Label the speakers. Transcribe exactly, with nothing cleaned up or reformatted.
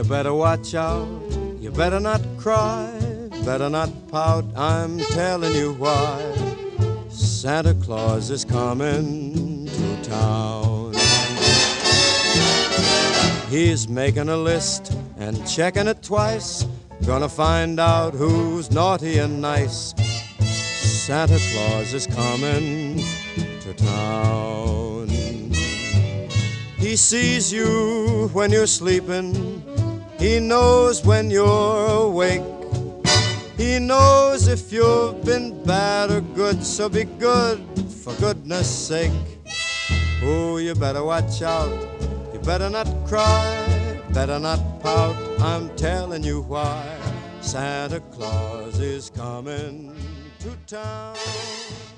Speaker 1: You better watch out, you better not cry, better not pout, I'm telling you why. Santa Claus is coming to town. He's making a list and checking it twice, gonna find out who's naughty and nice. Santa Claus is coming to town. He sees you when you're sleeping, he knows when you're awake, he knows if you've been bad or good, so be good for goodness sake. Oh, you better watch out, you better not cry, better not pout, I'm telling you why. Santa Claus is coming to town.